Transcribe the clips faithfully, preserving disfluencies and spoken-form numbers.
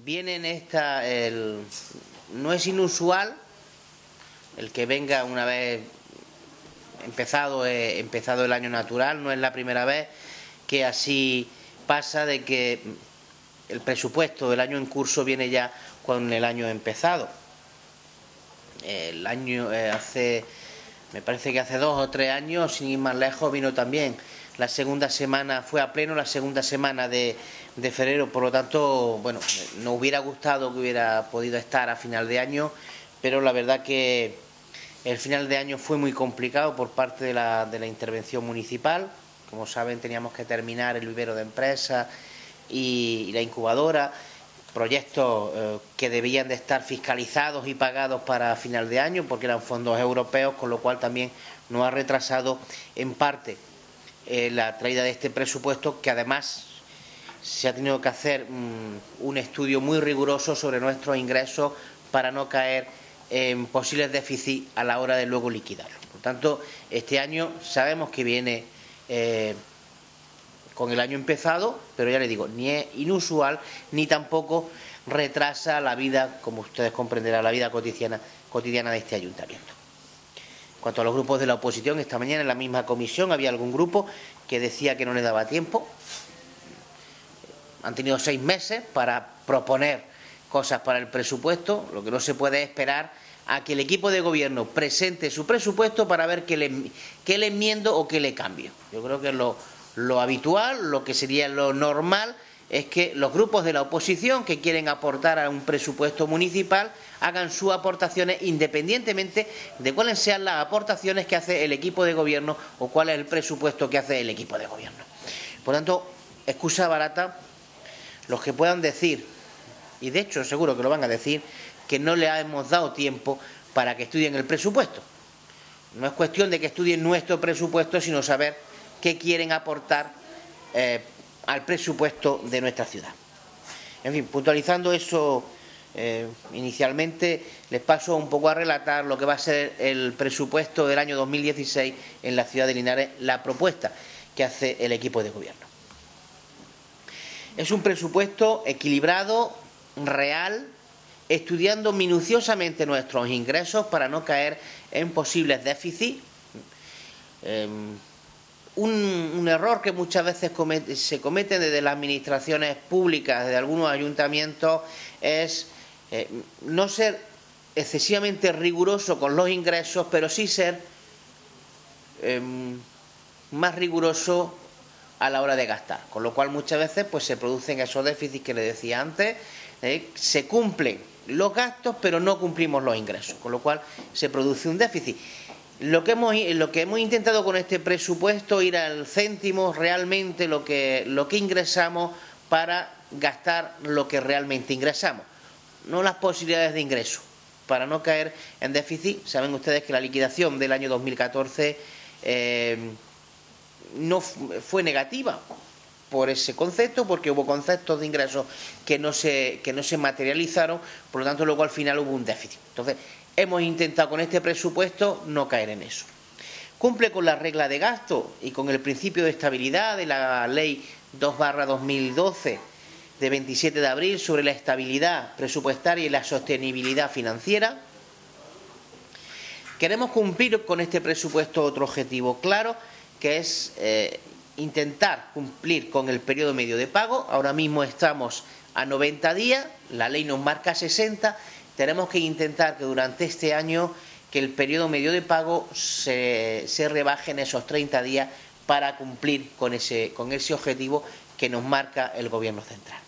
viene en esta, el, no es inusual el que venga una vez empezado, eh, empezado el año natural, no es la primera vez que así pasa, de que el presupuesto del año en curso viene ya con el año empezado. El año eh, hace, me parece que hace dos o tres años, sin ir más lejos, vino también la segunda semana, fue a pleno la segunda semana de, de febrero, por lo tanto, bueno, nos hubiera gustado que hubiera podido estar a final de año, pero la verdad que el final de año fue muy complicado por parte de la, de la intervención municipal. Como saben, teníamos que terminar el vivero de empresas y, y la incubadora, proyectos eh, que debían de estar fiscalizados y pagados para final de año, porque eran fondos europeos, con lo cual también nos ha retrasado en parte eh, la traída de este presupuesto, que además se ha tenido que hacer mmm, un estudio muy riguroso sobre nuestros ingresos para no caer en posibles déficits a la hora de luego liquidarlo. Por tanto, este año sabemos que viene eh, con el año empezado, pero ya les digo, ni es inusual ni tampoco retrasa la vida, como ustedes comprenderán, la vida cotidiana, cotidiana de este ayuntamiento. En cuanto a los grupos de la oposición, esta mañana en la misma comisión había algún grupo que decía que no le daba tiempo. Han tenido seis meses para proponer cosas para el presupuesto. Lo que no se puede es esperar a que el equipo de gobierno presente su presupuesto para ver qué le, qué le enmiendo o qué le cambio. Yo creo que lo, lo habitual, lo que sería lo normal, es que los grupos de la oposición que quieren aportar a un presupuesto municipal hagan sus aportaciones independientemente de cuáles sean las aportaciones que hace el equipo de gobierno o cuál es el presupuesto que hace el equipo de gobierno. Por tanto, excusa barata los que puedan decir, y de hecho seguro que lo van a decir, que no le hemos dado tiempo para que estudien el presupuesto. No es cuestión de que estudien nuestro presupuesto, sino saber qué quieren aportar eh, al presupuesto de nuestra ciudad. En fin, puntualizando eso, eh, inicialmente les paso un poco a relatar lo que va a ser el presupuesto del año dos mil dieciséis en la ciudad de Linares, la propuesta que hace el equipo de gobierno. Es un presupuesto equilibrado, real, estudiando minuciosamente nuestros ingresos para no caer en posibles déficits. Eh, un, un error que muchas veces comete, se comete desde las administraciones públicas, de algunos ayuntamientos, es eh, no ser excesivamente riguroso con los ingresos, pero sí ser eh, más riguroso a la hora de gastar, con lo cual muchas veces pues se producen esos déficits que les decía antes, eh, se cumplen los gastos pero no cumplimos los ingresos, con lo cual se produce un déficit. Lo que hemos, lo que hemos intentado con este presupuesto, ir al céntimo realmente lo que, lo que ingresamos para gastar lo que realmente ingresamos, no las posibilidades de ingreso, para no caer en déficit. Saben ustedes que la liquidación del año dos mil catorce eh, no fue negativa por ese concepto, porque hubo conceptos de ingresos que no se que no se materializaron, por lo tanto luego al final hubo un déficit. Entonces hemos intentado con este presupuesto no caer en eso. Cumple con la regla de gasto y con el principio de estabilidad de la ley dos barra dos mil doce de veintisiete de abril sobre la estabilidad presupuestaria y la sostenibilidad financiera. Queremos cumplir con este presupuesto otro objetivo claro, que es eh, intentar cumplir con el periodo medio de pago. Ahora mismo estamos a noventa días, la ley nos marca sesenta, tenemos que intentar que durante este año que el periodo medio de pago se, se rebaje en esos treinta días para cumplir con ese, con ese objetivo que nos marca el Gobierno central.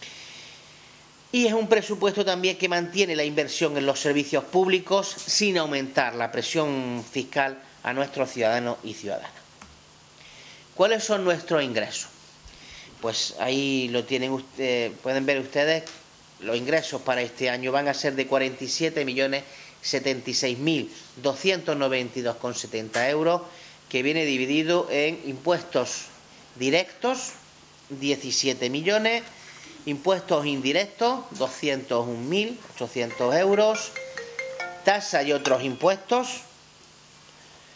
Y es un presupuesto también que mantiene la inversión en los servicios públicos sin aumentar la presión fiscal a nuestros ciudadanos y ciudadanas. ¿Cuáles son nuestros ingresos? Pues ahí lo tienen usted, pueden ver ustedes, los ingresos para este año van a ser de cuarenta y siete millones setenta y seis mil doscientos noventa y dos coma setenta euros, que viene dividido en impuestos directos, diecisiete millones, impuestos indirectos, doscientos un mil ochocientos euros, tasa y otros impuestos,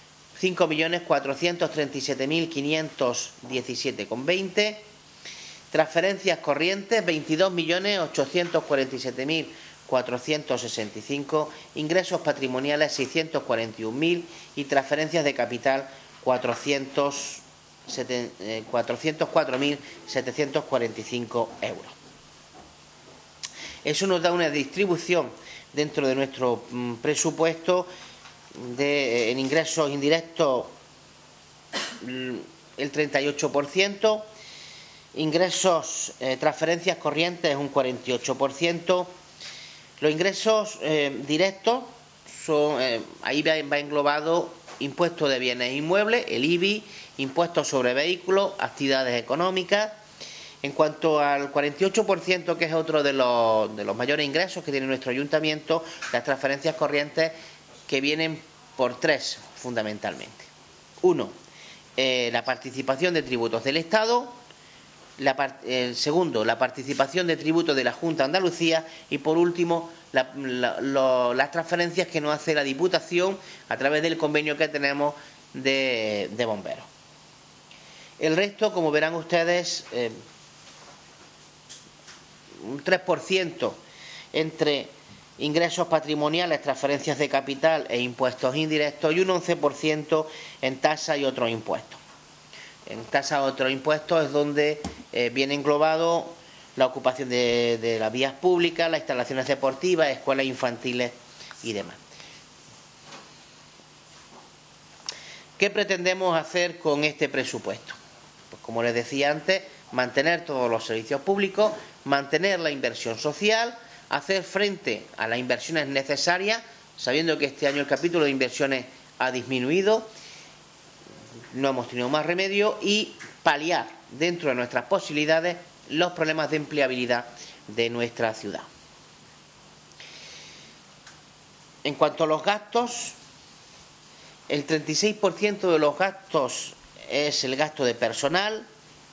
cinco millones cuatrocientos treinta y siete mil quinientos diecisiete coma veinte, Transferencias corrientes, veintidós millones ochocientos cuarenta y siete mil cuatrocientos sesenta y cinco, ingresos patrimoniales seiscientos cuarenta y un mil y transferencias de capital cuatrocientos cuatro mil setecientos cuarenta y cinco euros. Eso nos da una distribución dentro de nuestro mm, presupuesto de, en ingresos indirectos mm, el treinta y ocho por ciento, ingresos, eh, transferencias corrientes un cuarenta y ocho por ciento, los ingresos eh, directos, son, eh, ahí va, va englobado impuestos de bienes inmuebles, el I B I, impuestos sobre vehículos, actividades económicas. En cuanto al cuarenta y ocho por ciento, que es otro de los, de los mayores ingresos que tiene nuestro ayuntamiento, las transferencias corrientes que vienen por tres fundamentalmente. Uno, eh, la participación de tributos del Estado. La, el segundo, la participación de tributos de la Junta de Andalucía y por último la, la, lo, las transferencias que nos hace la Diputación a través del convenio que tenemos de, de bomberos. El resto, como verán ustedes, eh, un tres por ciento entre ingresos patrimoniales, transferencias de capital e impuestos indirectos y un once por ciento en tasas y otros impuestos. En tasas y otros impuestos es donde eh, viene englobado la ocupación de, de las vías públicas, las instalaciones deportivas, escuelas infantiles y demás. ¿Qué pretendemos hacer con este presupuesto? Pues como les decía antes, mantener todos los servicios públicos, mantener la inversión social, hacer frente a las inversiones necesarias, sabiendo que este año el capítulo de inversiones ha disminuido, no hemos tenido más remedio, y paliar dentro de nuestras posibilidades los problemas de empleabilidad de nuestra ciudad. En cuanto a los gastos, el treinta y seis por ciento de los gastos es el gasto de personal,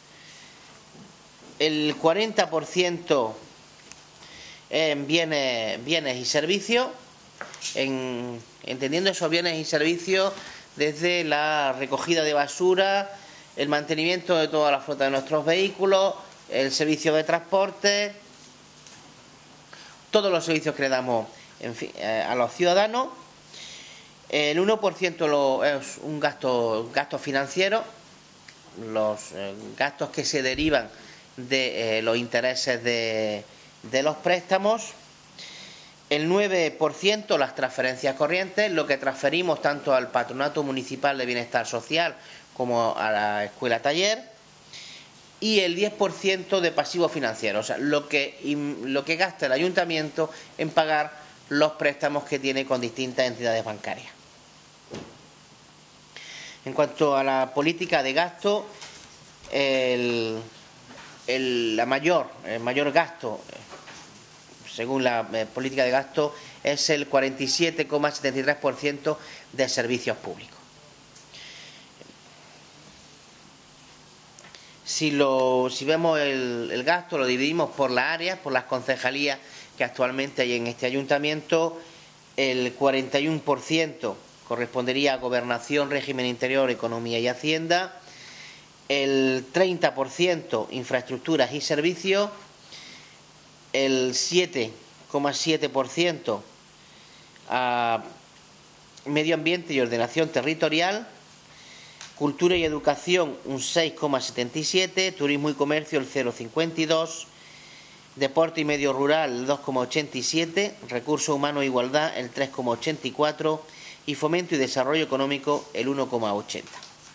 el cuarenta por ciento en bienes, bienes y servicios, en, entendiendo esos bienes y servicios desde la recogida de basura, el mantenimiento de toda la flota de nuestros vehículos, el servicio de transporte, todos los servicios que le damos en fin, eh, a los ciudadanos. El uno por ciento lo, es un gasto, gasto financiero, los eh, gastos que se derivan de eh, los intereses de, de los préstamos. El nueve por ciento las transferencias corrientes, lo que transferimos tanto al Patronato Municipal de Bienestar Social como a la Escuela Taller. Y el diez por ciento de pasivos financieros, o sea, lo que, lo que gasta el ayuntamiento en pagar los préstamos que tiene con distintas entidades bancarias. En cuanto a la política de gasto, el, el, la mayor, el mayor gasto, según la eh, política de gasto, es el cuarenta y siete coma setenta y tres por ciento de servicios públicos. Si, lo, si vemos el, el gasto, lo dividimos por las áreas, por las concejalías que actualmente hay en este ayuntamiento, el cuarenta y uno por ciento correspondería a Gobernación, Régimen Interior, Economía y Hacienda, el treinta por ciento infraestructuras y servicios, el siete coma siete por ciento a Medio Ambiente y Ordenación Territorial, Cultura y Educación un seis coma setenta y siete, Turismo y Comercio el cero coma cincuenta y dos, Deporte y Medio Rural el dos coma ochenta y siete, Recursos Humanos e Igualdad el tres coma ochenta y cuatro y Fomento y Desarrollo Económico el uno coma ochenta.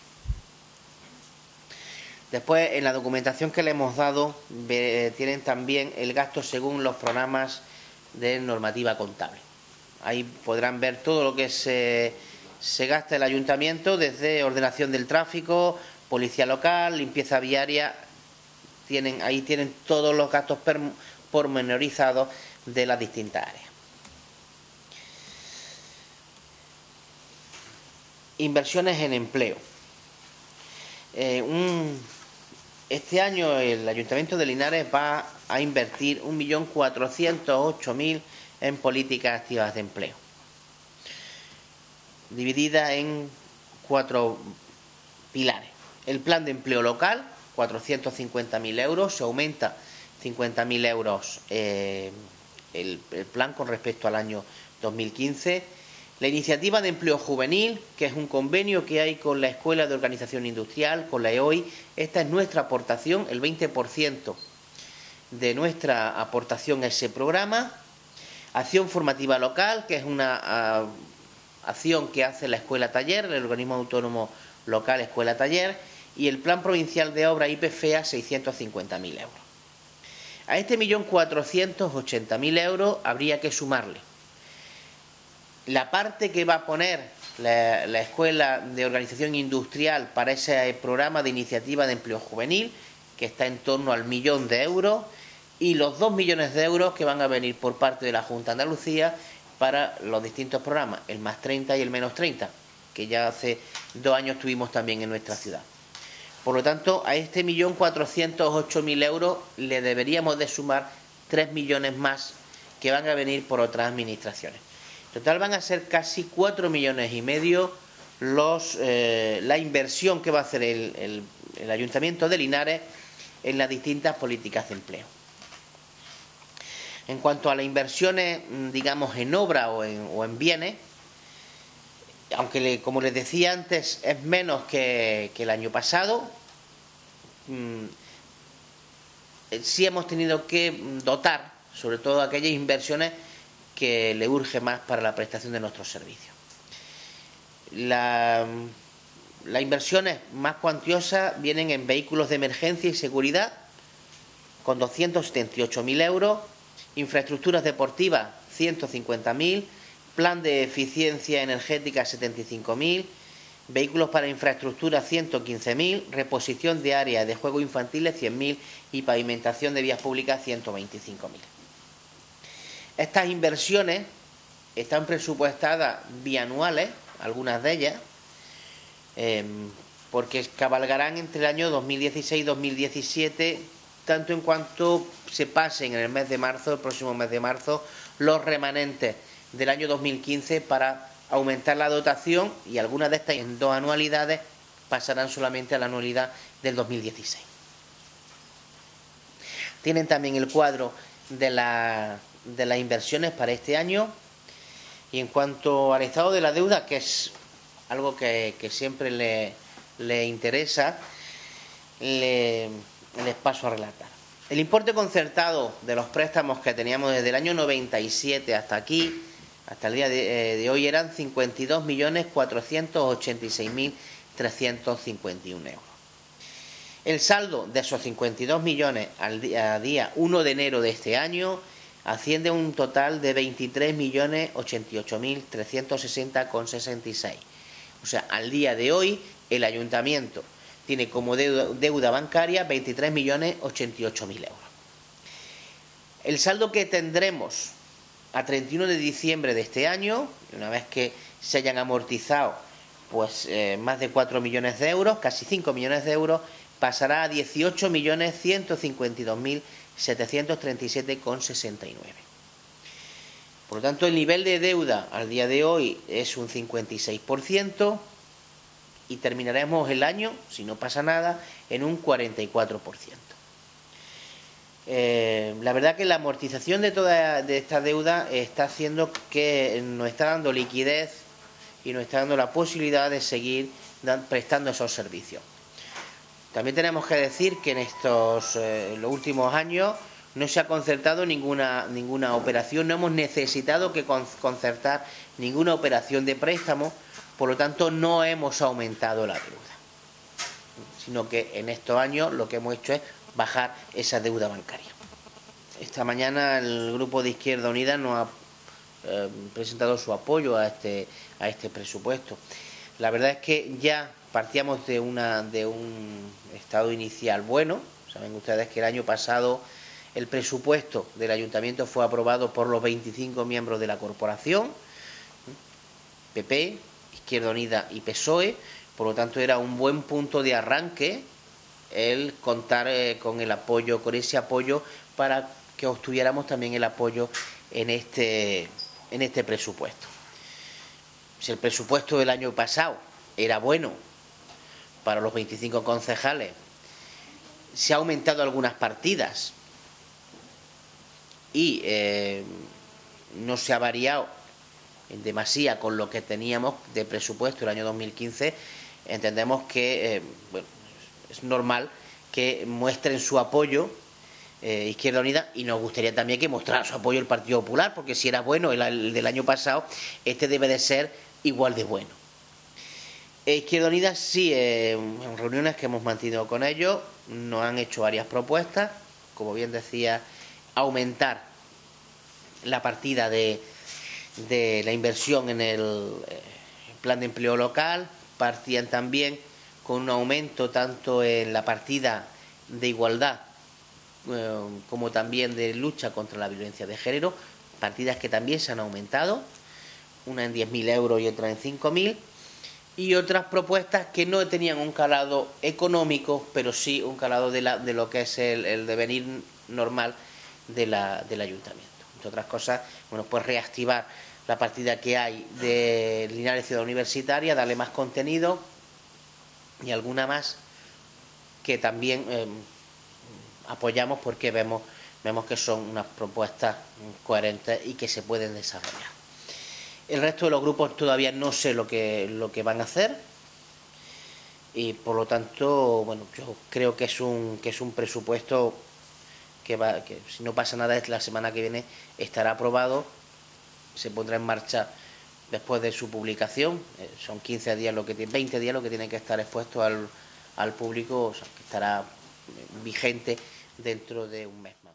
Después, en la documentación que le hemos dado, tienen también el gasto según los programas de normativa contable. Ahí podrán ver todo lo que se, se gasta el ayuntamiento, desde ordenación del tráfico, policía local, limpieza viaria. Tienen, ahí tienen todos los gastos pormenorizados de las distintas áreas. Inversiones en empleo. Eh, un, este año el Ayuntamiento de Linares va a invertir un millón cuatrocientos ocho mil en políticas activas de empleo, dividida en cuatro pilares. El plan de empleo local, cuatrocientos cincuenta mil euros, se aumenta cincuenta mil euros eh, el, el plan con respecto al año dos mil quince. La iniciativa de empleo juvenil, que es un convenio que hay con la Escuela de Organización Industrial, con la E O I, esta es nuestra aportación, el veinte por ciento de nuestra aportación a ese programa. Acción formativa local, que es una uh, acción que hace la Escuela Taller, el organismo autónomo local Escuela Taller, y el Plan Provincial de Obra I P F E A, seiscientos cincuenta mil euros. A este millón cuatrocientos ochenta mil euros habría que sumarle la parte que va a poner la, la Escuela de Organización Industrial para ese programa de iniciativa de empleo juvenil, que está en torno al millón de euros, y los dos millones de euros que van a venir por parte de la Junta de Andalucía para los distintos programas, el más treinta y el menos treinta, que ya hace dos años tuvimos también en nuestra ciudad. Por lo tanto, a este millón cuatrocientos ocho mil euros le deberíamos de sumar tres millones más que van a venir por otras administraciones. En total van a ser casi cuatro millones y medio los, eh, la inversión que va a hacer el, el, el Ayuntamiento de Linares en las distintas políticas de empleo. En cuanto a las inversiones, digamos, en obra o en, o en bienes, aunque le, como les decía antes, es menos que, que el año pasado, mmm, sí hemos tenido que dotar, sobre todo aquellas inversiones que le urge más para la prestación de nuestros servicios. La, las inversiones más cuantiosas vienen en vehículos de emergencia y seguridad, con doscientos setenta y ocho mil euros, infraestructuras deportivas, ciento cincuenta mil, plan de eficiencia energética, setenta y cinco mil, vehículos para infraestructura, ciento quince mil, reposición de áreas de juegos infantiles, cien mil y pavimentación de vías públicas, ciento veinticinco mil. Estas inversiones están presupuestadas bianuales, algunas de ellas, eh, porque cabalgarán entre el año dos mil dieciséis y dos mil diecisiete, tanto en cuanto se pasen en el mes de marzo, el próximo mes de marzo, los remanentes del año dos mil quince para aumentar la dotación, y algunas de estas en dos anualidades pasarán solamente a la anualidad del dos mil dieciséis. Tienen también el cuadro de, la, de las inversiones para este año. Y en cuanto al estado de la deuda, que es algo que, que siempre le, le interesa, le, les paso a relatar. El importe concertado de los préstamos que teníamos desde el año noventa y siete hasta aquí, hasta el día de, de hoy, eran cincuenta y dos millones cuatrocientos ochenta y seis mil trescientos cincuenta y uno euros. El saldo de esos cincuenta y dos millones al día, día uno de enero de este año asciende a un total de veintitrés millones ochenta y ocho mil trescientos sesenta coma sesenta y seis. O sea, al día de hoy el ayuntamiento tiene como deuda, deuda bancaria veintitrés millones ochenta y ocho mil euros. El saldo que tendremos a treinta y uno de diciembre de este año, una vez que se hayan amortizado pues eh, más de cuatro millones de euros, casi cinco millones de euros, pasará a dieciocho millones ciento cincuenta y dos mil setecientos treinta y siete coma sesenta y nueve. Por lo tanto, el nivel de deuda al día de hoy es un cincuenta y seis por ciento y terminaremos el año, si no pasa nada, en un cuarenta y cuatro por ciento. Eh, la verdad que la amortización de toda de esta deuda está haciendo que nos está dando liquidez y nos está dando la posibilidad de seguir prestando esos servicios. También tenemos que decir que en estos eh, los últimos años no se ha concertado ninguna, ninguna operación, no hemos necesitado que concertar ninguna operación de préstamo, por lo tanto no hemos aumentado la deuda, sino que en estos años lo que hemos hecho es bajar esa deuda bancaria. Esta mañana el Grupo de Izquierda Unida nos ha eh, presentado su apoyo a este, a este presupuesto. La verdad es que ya partíamos de, una, de un estado inicial bueno. Saben ustedes que el año pasado el presupuesto del Ayuntamiento fue aprobado por los veinticinco miembros de la corporación, P P, Izquierda Unida y P S O E, por lo tanto era un buen punto de arranque el contar eh, con el apoyo, con ese apoyo para que obtuviéramos también el apoyo en este, en este presupuesto. Si el presupuesto del año pasado era bueno para los veinticinco concejales se ha aumentado algunas partidas y eh, no se ha variado en demasía con lo que teníamos de presupuesto el año dos mil quince, entendemos que eh, bueno, es normal que muestren su apoyo eh, Izquierda Unida, y nos gustaría también que mostrara su apoyo el Partido Popular, porque si era bueno el, el del año pasado, este debe de ser igual de bueno. Eh, Izquierda Unida sí, eh, en reuniones que hemos mantenido con ellos, nos han hecho varias propuestas, como bien decía, aumentar la partida de, de la inversión en el eh, plan de empleo local, partían también con un aumento tanto en la partida de igualdad eh, como también de lucha contra la violencia de género, partidas que también se han aumentado, una en diez mil euros y otra en cinco mil, y otras propuestas que no tenían un calado económico, pero sí un calado de, la, de lo que es el, el devenir normal de la, del ayuntamiento. Entre otras cosas, bueno, pues reactivar la partida que hay de Linares Ciudad Universitaria, darle más contenido y alguna más que también eh, apoyamos porque vemos, vemos que son unas propuestas coherentes y que se pueden desarrollar. El resto de los grupos todavía no sé lo que, lo que van a hacer y por lo tanto, bueno, yo creo que es un, que es un presupuesto que, va, que si no pasa nada la semana que viene estará aprobado, se pondrá en marcha después de su publicación, eh, son quince días lo que tiene, veinte días lo que tiene que estar expuesto al, al público, o sea, que estará vigente dentro de un mes más.